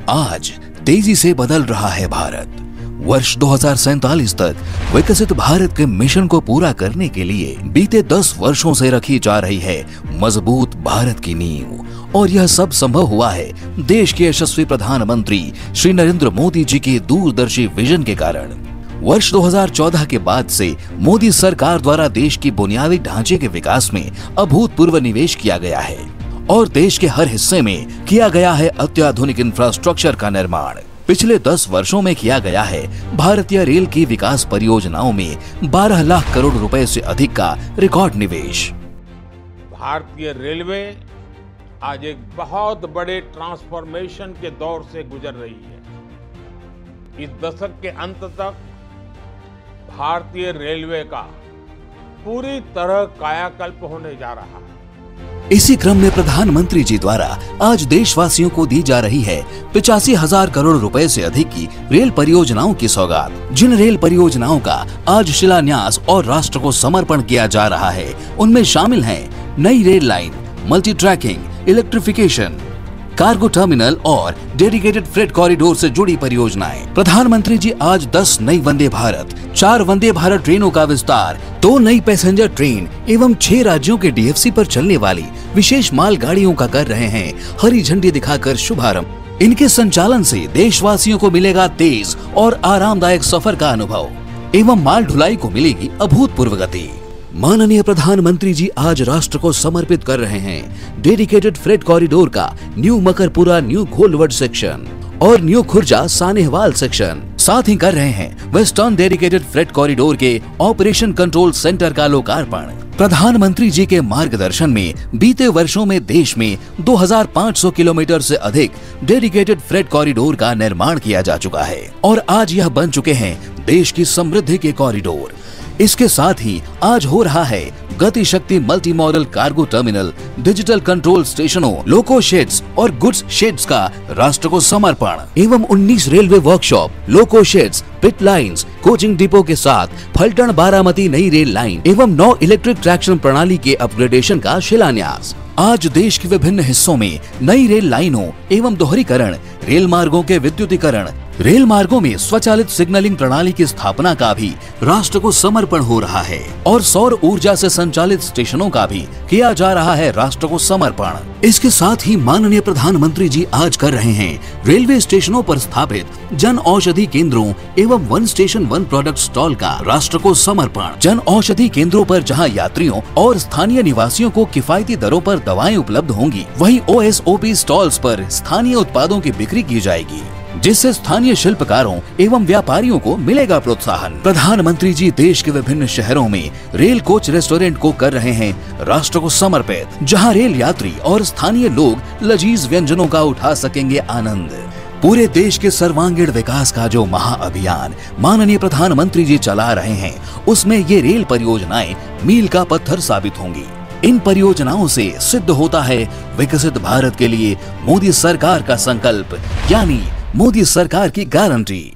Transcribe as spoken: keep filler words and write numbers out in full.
आज तेजी से बदल रहा है भारत। वर्ष दो हज़ार सैंतालीस तक विकसित भारत के मिशन को पूरा करने के लिए बीते दस वर्षों से रखी जा रही है मजबूत भारत की नींव, और यह सब संभव हुआ है देश के यशस्वी प्रधानमंत्री श्री नरेंद्र मोदी जी के दूरदर्शी विजन के कारण। वर्ष दो हज़ार चौदह के बाद से मोदी सरकार द्वारा देश की बुनियादी ढांचे के विकास में अभूतपूर्व निवेश किया गया है और देश के हर हिस्से में किया गया है अत्याधुनिक इंफ्रास्ट्रक्चर का निर्माण। पिछले दस वर्षों में किया गया है भारतीय रेल की विकास परियोजनाओं में बारह लाख करोड़ रुपए से अधिक का रिकॉर्ड निवेश। भारतीय रेलवे आज एक बहुत बड़े ट्रांसफॉर्मेशन के दौर से गुजर रही है। इस दशक के अंत तक भारतीय रेलवे का पूरी तरह कायाकल्प होने जा रहा है। इसी क्रम में प्रधानमंत्री जी द्वारा आज देशवासियों को दी जा रही है पिचासी हजार करोड़ रुपए से अधिक की रेल परियोजनाओं की सौगात। जिन रेल परियोजनाओं का आज शिलान्यास और राष्ट्र को समर्पण किया जा रहा है, उनमें शामिल हैं नई rail line, multi tracking, electrification, cargo terminal और डेडिकेटेड फ्रेट कॉरिडोर से जुड़ी परियोजनाएं। प्रधानमंत्री जी आज दस नई वंदे भारत, चार वंदे भारत ट्रेनों का विस्तार, दो नई पैसेंजर ट्रेन एवं छह राज्यों के डी एफ सी पर चलने वाली विशेष माल गाड़ियों का कर रहे हैं हरी झंडी दिखाकर शुभारंभ। इनके संचालन से देशवासियों को मिलेगा तेज और आरामदायक सफर का अनुभव एवं माल ढुलाई को मिलेगी अभूतपूर्व गति। माननीय प्रधानमंत्री जी आज राष्ट्र को समर्पित कर रहे हैं डेडिकेटेड फ्रेट कॉरिडोर का new Makarpura new Gholvad section और न्यू खुर्जा सानेहवाल सेक्शन। साथ ही कर रहे हैं वेस्टर्न डेडिकेटेड फ्रेट कॉरिडोर के ऑपरेशन कंट्रोल सेंटर का लोकार्पण। प्रधानमंत्री जी के मार्गदर्शन में बीते वर्षों में देश में दो हज़ार पाँच सौ किलोमीटर से अधिक डेडिकेटेड फ्रेट कॉरिडोर का निर्माण किया जा चुका है और आज यह बन चुके हैं देश की समृद्धि के कॉरिडोर। इसके साथ ही आज हो रहा है Gati Shakti multi model cargo terminal, digital control स्टेशनों, लोको शेड्स और गुड्स शेड्स का राष्ट्र को समर्पण एवं उन्नीस railway workshop, loco sheds, pit lines, coaching depot के साथ फलटण बारामती नई रेल लाइन एवं नौ इलेक्ट्रिक ट्रैक्शन प्रणाली के अपग्रेडेशन का शिलान्यास। आज देश के विभिन्न हिस्सों में नई रेल लाइनों एवं दोहरीकरण, रेल मार्गों के विद्युतीकरण, रेल मार्गों में स्वचालित सिग्नलिंग प्रणाली की स्थापना का भी राष्ट्र को समर्पण हो रहा है और सौर ऊर्जा से संचालित स्टेशनों का भी किया जा रहा है राष्ट्र को समर्पण। इसके साथ ही माननीय प्रधानमंत्री जी आज कर रहे हैं रेलवे स्टेशनों पर स्थापित जन औषधि केंद्रों एवं one station one product stall का राष्ट्र को समर्पण। जन औषधि केंद्रों पर जहां यात्रियों और स्थानीय निवासियों को किफायती दरों पर दवाएं उपलब्ध होंगी, वहीं O S O P stalls पर स्थानीय उत्पादों की बिक्री की जाएगी, जिससे स्थानीय शिल्पकारों एवं व्यापारियों को मिलेगा प्रोत्साहन। प्रधानमंत्री जी देश के विभिन्न शहरों में रेल कोच रेस्टोरेंट को कर रहे हैं राष्ट्र को समर्पित, जहां रेल यात्री और स्थानीय लोग लजीज व्यंजनों का उठा सकेंगे आनंद। पूरे देश के सर्वांगीण विकास का जो महाअभियान माननीय प्रधानमंत्री जी चला रहे हैं, उसमें ये रेल परियोजनाएं मील का पत्थर साबित होंगी। इन परियोजनाओं से सिद्ध होता है विकसित भारत के लिए मोदी सरकार का संकल्प, यानी मोदी सरकार की गारंटी।